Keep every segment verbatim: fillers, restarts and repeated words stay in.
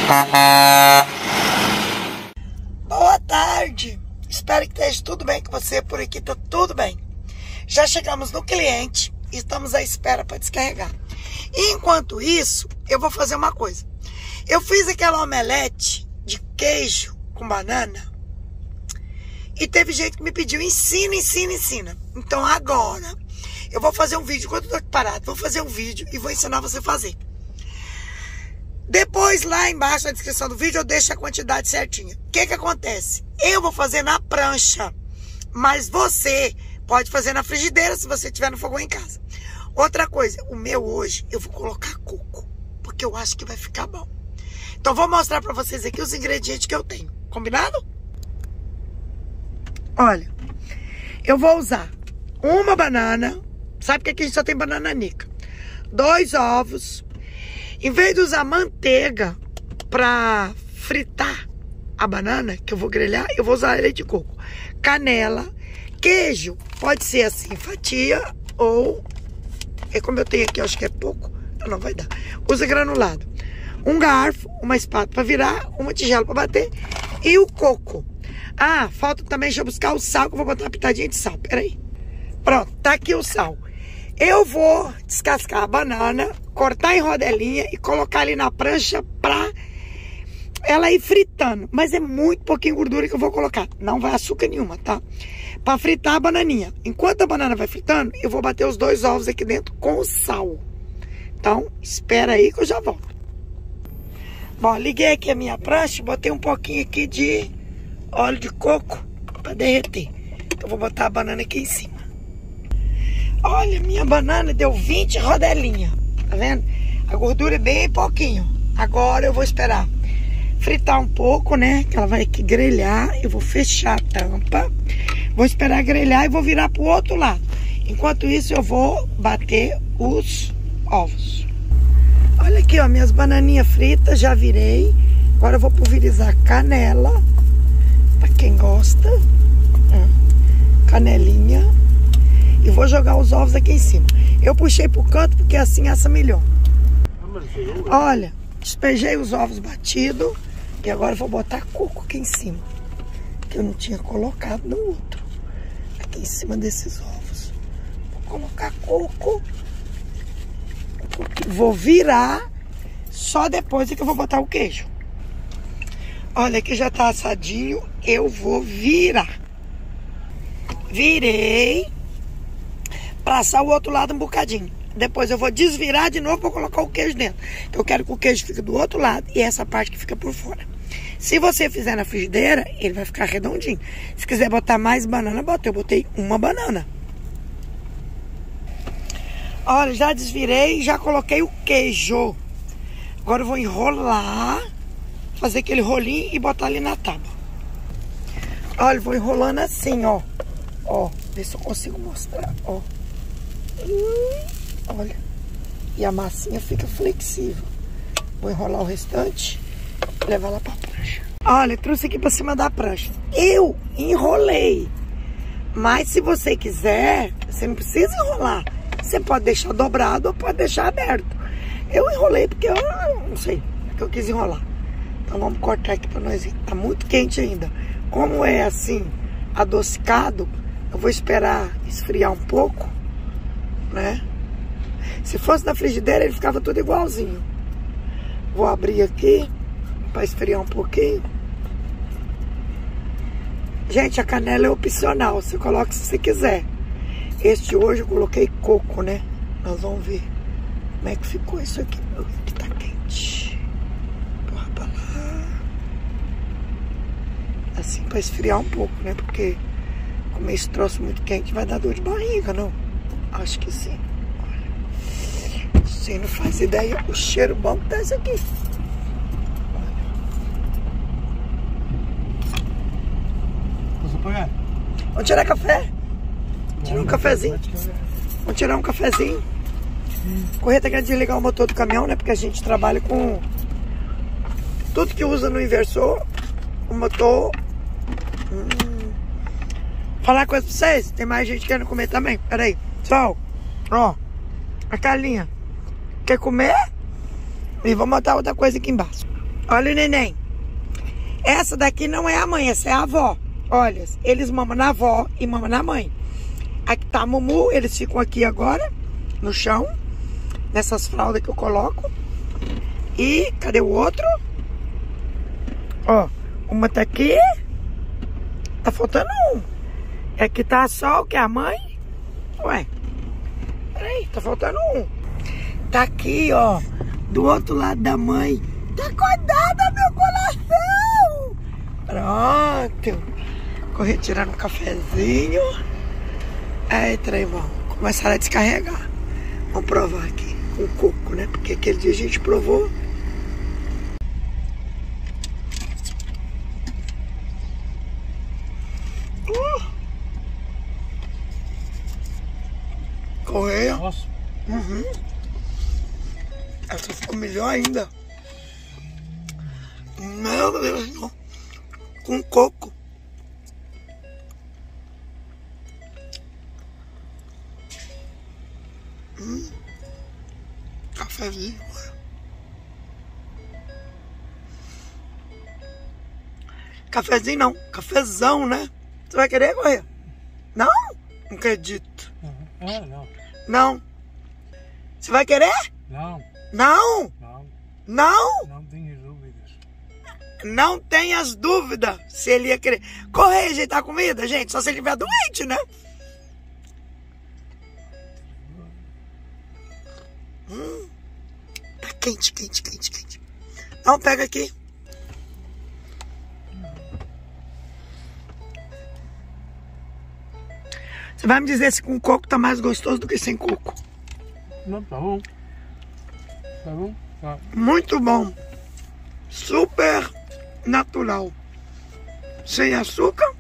Boa tarde, espero que esteja tudo bem com você, por aqui tá tudo bem. Já chegamos no cliente e estamos à espera para descarregar. E enquanto isso, eu vou fazer uma coisa. Eu fiz aquela omelete de queijo com banana e teve gente que me pediu, ensina, ensina, ensina. Então agora eu vou fazer um vídeo, enquanto eu tô parado, vou fazer um vídeo e vou ensinar você a fazer. Depois, lá embaixo na descrição do vídeo, eu deixo a quantidade certinha. O que que acontece? Eu vou fazer na prancha, mas você pode fazer na frigideira se você tiver no fogão em casa. Outra coisa, o meu hoje, eu vou colocar coco, porque eu acho que vai ficar bom. Então, vou mostrar pra vocês aqui os ingredientes que eu tenho. Combinado? Olha, eu vou usar uma banana. Sabe que aqui a gente só tem banana nica. Dois ovos. Em vez de usar manteiga pra fritar a banana, que eu vou grelhar, eu vou usar leite de coco. Canela, queijo, pode ser assim, fatia, ou, é como eu tenho aqui, eu acho que é pouco, então não vai dar. Usa granulado. Um garfo, uma espada pra virar, uma tigela pra bater e o coco. Ah, falta também, deixa eu buscar o sal, que eu vou botar uma pitadinha de sal, peraí. Pronto, tá aqui o sal. Eu vou descascar a banana, cortar em rodelinha e colocar ali na prancha pra ela ir fritando. Mas é muito pouquinho gordura que eu vou colocar. Não vai açúcar nenhuma, tá? Pra fritar a bananinha. Enquanto a banana vai fritando, eu vou bater os dois ovos aqui dentro com o sal. Então, espera aí que eu já volto. Bom, liguei aqui a minha prancha, botei um pouquinho aqui de óleo de coco pra derreter. Então, vou botar a banana aqui em cima. Olha, minha banana deu vinte rodelinhas, tá vendo? A gordura é bem pouquinho. Agora eu vou esperar fritar um pouco, né? Que ela vai aqui grelhar. Eu vou fechar a tampa. Vou esperar grelhar e vou virar pro outro lado. Enquanto isso eu vou bater os ovos. Olha aqui, ó, minhas bananinhas fritas, já virei. Agora eu vou pulverizar canela, pra quem gosta. Canelinha. E vou jogar os ovos aqui em cima. Eu puxei pro canto porque assim assa melhor. Olha, despejei os ovos batidos. E agora eu vou botar coco aqui em cima, que eu não tinha colocado no outro. Aqui em cima desses ovos. Vou colocar coco. Vou virar. Só depois é que eu vou botar o queijo. Olha, aqui já tá assadinho. Eu vou virar. Virei. Passar o outro lado um bocadinho. Depois eu vou desvirar de novo para colocar o queijo dentro. Eu quero que o queijo fique do outro lado e essa parte que fica por fora. Se você fizer na frigideira, ele vai ficar redondinho. Se quiser botar mais banana, bota. Eu botei uma banana. Olha, já desvirei e já coloquei o queijo. Agora eu vou enrolar, fazer aquele rolinho e botar ali na tábua. Olha, eu vou enrolando assim, ó. Ó, ver se eu consigo mostrar, ó. Olha, e a massinha fica flexível. Vou enrolar o restante e levar lá pra prancha. Olha, trouxe aqui pra cima da prancha. Eu enrolei, mas se você quiser, você não precisa enrolar. Você pode deixar dobrado ou pode deixar aberto. Eu enrolei porque eu não sei, porque eu quis enrolar. Então vamos cortar aqui pra nós ver. Tá muito quente ainda. Como é assim, adocicado, eu vou esperar esfriar um pouco, né? Se fosse na frigideira, ele ficava tudo igualzinho. Vou abrir aqui para esfriar um pouquinho. Gente, a canela é opcional. Você coloca se você quiser. Este hoje eu coloquei coco, né? Nós vamos ver como é que ficou isso aqui. Que tá quente. Porra pra lá. Assim, para esfriar um pouco, né? Porque comer esse troço muito quente vai dar dor de barriga, não? Acho que sim. Olha. Você não faz ideia o cheiro bom que tá isso aqui. Olha. Posso apagar? Vamos tirar café? Tirar um cafezinho. Vamos tirar um cafezinho. Correto é desligar o motor do caminhão, né? Porque a gente trabalha com tudo que usa no inversor. O motor. Hum. Falar coisa pra vocês? Tem mais gente querendo comer também. Pera aí. Tchau. Ó. A Carlinha. Quer comer? E vou botar outra coisa aqui embaixo. Olha o neném. Essa daqui não é a mãe, essa é a avó. Olha, eles mamam na avó e mamam na mãe. Aqui tá a Mumu, eles ficam aqui agora, no chão, nessas fraldas que eu coloco. E cadê o outro? Ó, uma tá aqui. Tá faltando um. Aqui tá só o que? A mãe? Ué, peraí, tá faltando um. Tá aqui, ó, do outro lado da mãe. Tá acordada, meu coração! Pronto. Correr tirando um cafezinho. Aí, trem, vamos começar a descarregar. Vamos provar aqui com coco, né? Porque aquele dia a gente provou. Uh! Correia. Nossa. Uhum. Essa ficou melhor ainda. Meu Deus, não. Com coco. Hum. Cafezinho. Cafezinho não, cafezão, né? Você vai querer, Correia? Não? Não acredito. Ah, não. Não. Você vai querer? Não. Não? Não. Não? Não tenho dúvidas. Não tenhas dúvida se ele ia querer. Correia ajeitar a comida, gente, só se ele estiver doente, né? Hum. Tá quente, quente, quente, quente. Não, pega aqui. Você vai me dizer se com coco tá mais gostoso do que sem coco? Não, tá bom. Tá bom? Tá. Muito bom. Super natural. Sem açúcar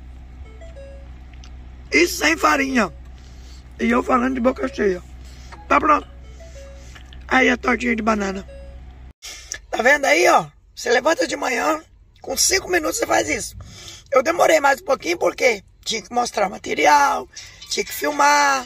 e sem farinha. E eu falando de boca cheia. Tá pronto. Aí a tortinha de banana. Tá vendo aí, ó? Você levanta de manhã, com cinco minutos você faz isso. Eu demorei mais um pouquinho porque tinha que mostrar o material, tinha que filmar.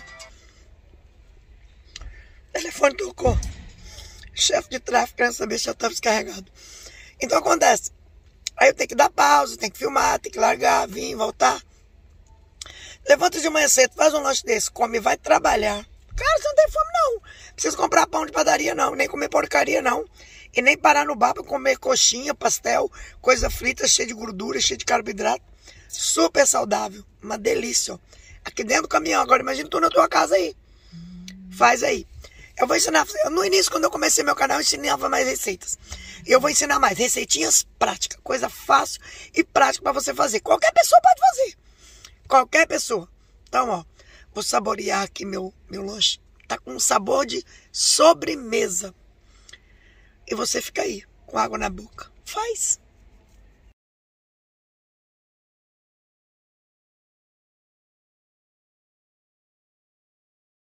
O telefone tocou. Chefe de tráfego querendo saber se já estava descarregado. Então acontece. Aí eu tenho que dar pausa, tenho que filmar, tenho que largar, vir, voltar. Levanta de manhã cedo, faz um lanche desse, come e vai trabalhar. Cara, você não tem fome não. Precisa comprar pão de padaria não, nem comer porcaria não. E nem parar no bar para comer coxinha, pastel, coisa frita, cheia de gordura, cheia de carboidrato. Super saudável, uma delícia, ó. Aqui dentro do caminhão, agora imagina tu na tua casa aí. Faz aí. Eu vou ensinar, no início quando eu comecei meu canal eu ensinava mais receitas. E eu vou ensinar mais receitinhas práticas, coisa fácil e prática para você fazer. Qualquer pessoa pode fazer. Qualquer pessoa. Então, ó, vou saborear aqui meu, meu lanche. Tá com um sabor de sobremesa. E você fica aí, com água na boca. Faz.